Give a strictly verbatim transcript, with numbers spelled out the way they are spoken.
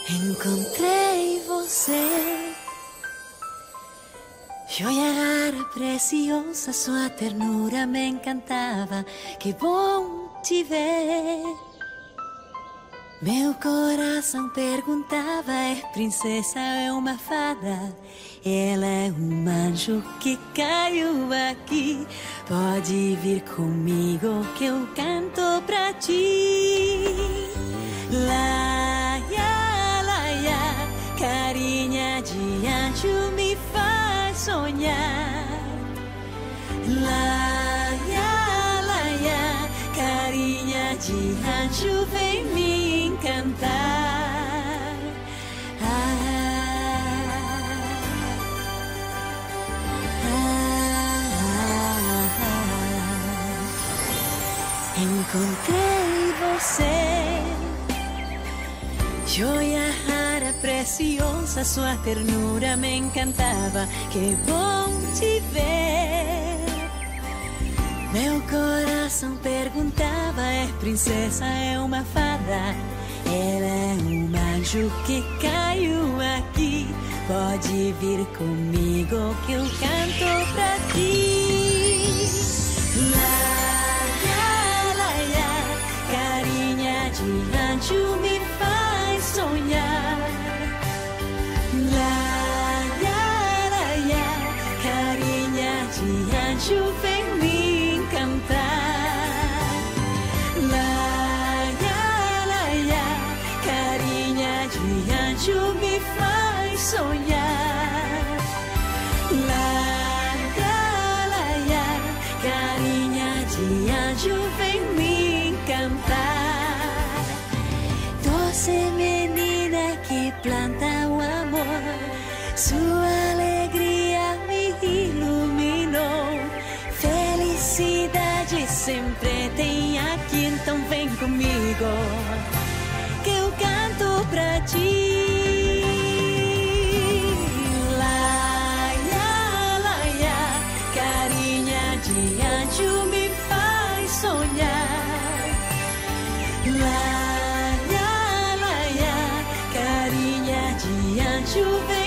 Encontrei você, joia rara, preciosa, sua ternura me encantava. Que bom te ver. Meu coração perguntava: é princesa, é uma fada? Ela é um anjo que caiu aqui. Pode vir comigo que eu canto pra ti. Laia, laia, carinha de anjo me faz sonhar. Laia, laia, carinha de anjo vem me encantar. Ah, ah, ah, ah. Encontrei você, joia rara, preciosa, sua ternura me encantava. Que bom te ver. Meu coração perguntava: é princesa, é uma fada? Ela é um anjo que caiu aqui. Pode vir comigo que eu canto pra ti. Laia, laia, carinha de anjo me faz sonhar. Laia, laia, carinha de anjo vem me encantar. Laia, laia, carinha de anjo me faz sonhar. Laia, laia, carinha de anjo vem me encantar. Doce menina que planta o amor, sua alegria me iluminou. Felicidade sempre tem aqui, então vem comigo que eu canto pra ti. Laia, laia, carinha de anjo me faz sonhar. Laia, laia, carinha de anjo vem